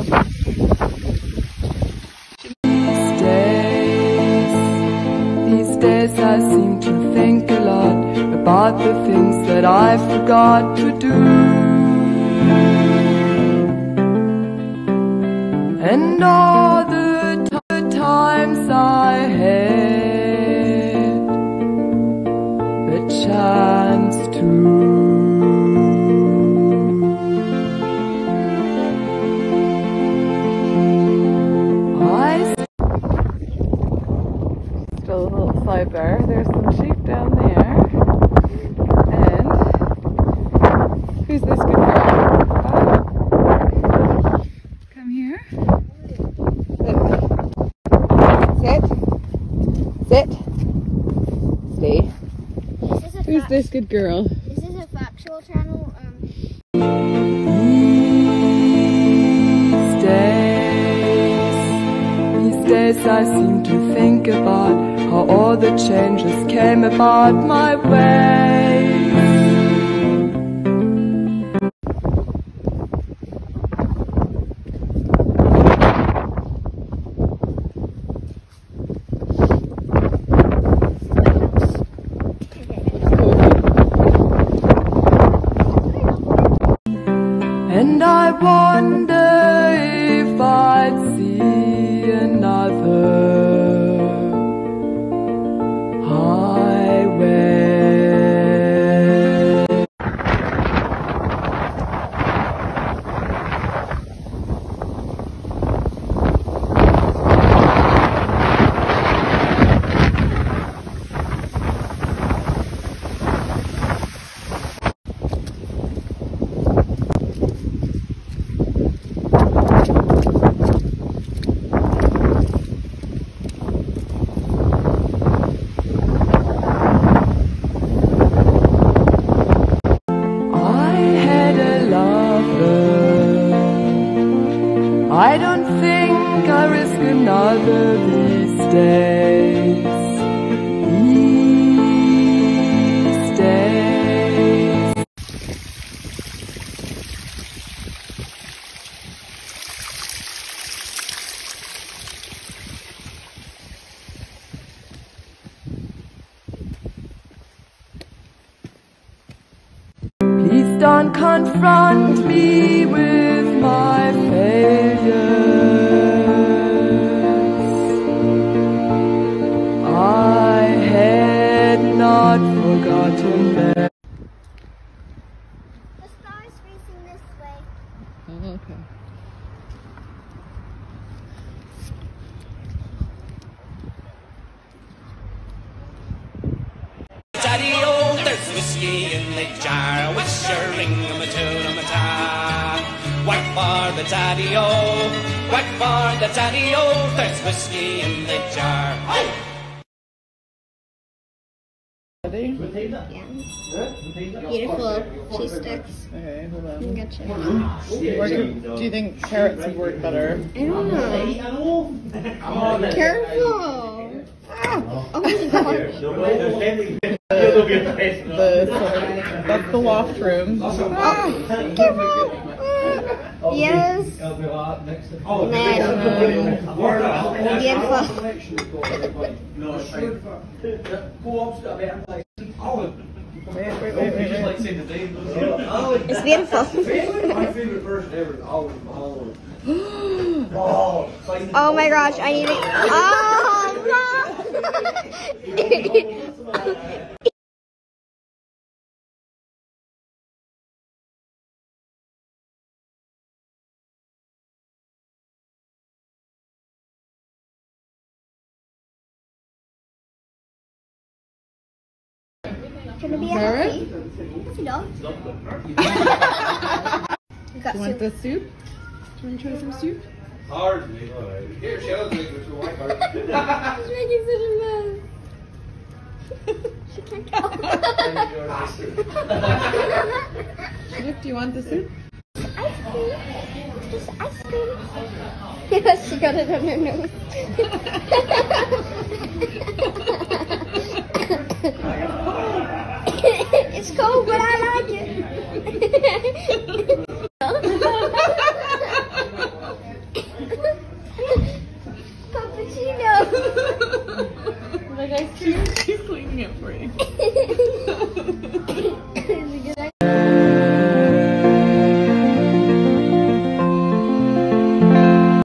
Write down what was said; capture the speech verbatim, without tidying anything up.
These days, these days I seem to think a lot about the things that I forgot to do. And all the t times I had the chance to. I still a little sidebar. There's some sheep down there. And who's this good girl? Come here. Sit. Sit. Stay. This is Who's this good girl? This is a factual channel. Um. These days, these days I seem to think about how all the changes came about my way. And I wonder if I'd see another highway. I don't think I risk another these days. These days. Please don't confront me with my failures. I had not forgotten them. The star is facing this way. Oh, okay. Daddy-o, there's whiskey in the jar. Wish your ring-a-ma-tune-a-ma-ta. Whack for the daddy-o, whack for the daddy-o. There's whiskey in the jar. Hey! Ready? Yeah. Beautiful cheese sticks. Okay, hold on. Gotcha. Or do, do you think carrots would work better? I don't know. Careful! Ah! Oh my god. The, the, that's the loft room. Ah! Careful! Ah. Yes. And then, beautiful. Wait, wait, wait, wait, wait. It's beautiful. My favorite person ever is Oliver Mahalo. Oh my gosh, I need it. Oh no! Gonna be a Carrot? happy. Yes, you know. We got You want soup. the soup? Do you want to try some soup? Hard. Here, Shell's making it to white card. She's making such a mess. She can't go. Look, do you want the soup? Ice cream. Just ice cream. Yes, she got it on her nose. It's cold, but I like it. free.